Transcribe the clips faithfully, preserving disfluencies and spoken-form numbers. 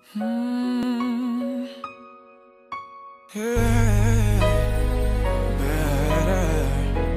Mm, yeah, better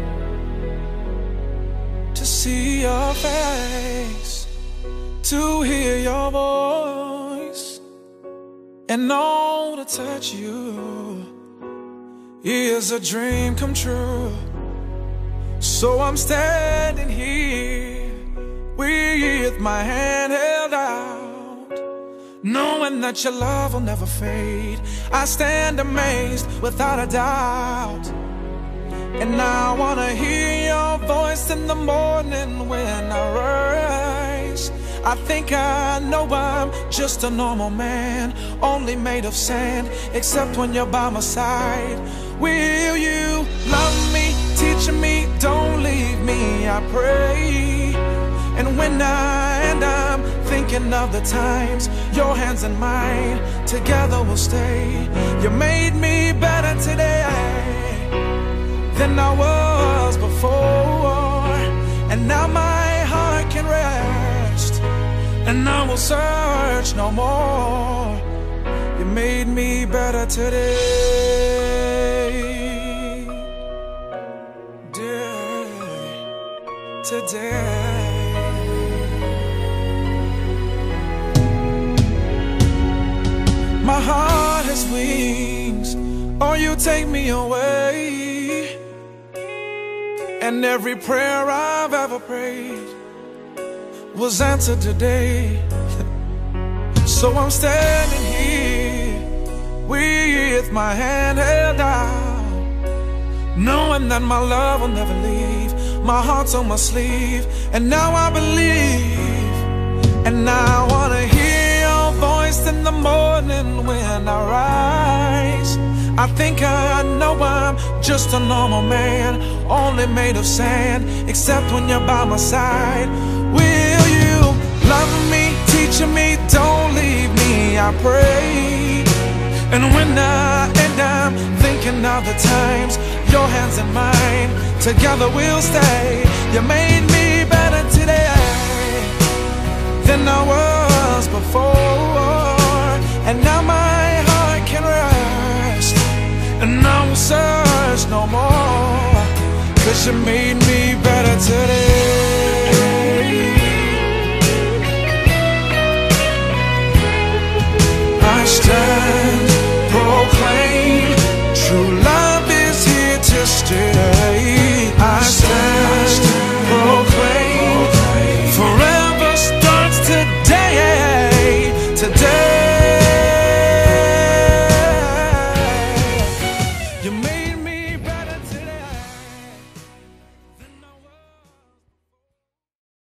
to see your face, to hear your voice, and know to touch you is a dream come true. So I'm standing here with my hand held out, knowing that your love will never fade. I stand amazed without a doubt, and I wanna hear your voice in the morning when I rise. I think I know I'm just a normal man, only made of sand, except when you're by my side. Will you love me, teach me, don't leave me, I pray. And when I and I'm thinking of the times your hands and mine together will stay. You made me better today than I was before, and now my heart can rest, and I will search no more. You made me better today, day, today. My heart has wings, oh, you take me away, and every prayer I've ever prayed was answered today. So I'm standing here with my hand held out, knowing that my love will never leave. My heart's on my sleeve, and now I believe. And I wanna hear your voice in the morning when I rise. I think I know I'm just a normal man, only made of sand, except when you're by my side. Will you love me, teach me, don't leave me, I pray. And when I and I'm thinking of the times your hands and mine together will stay. You made me better today than I was before, and now my heart can rest, and I will search no more, 'cause you made me better today.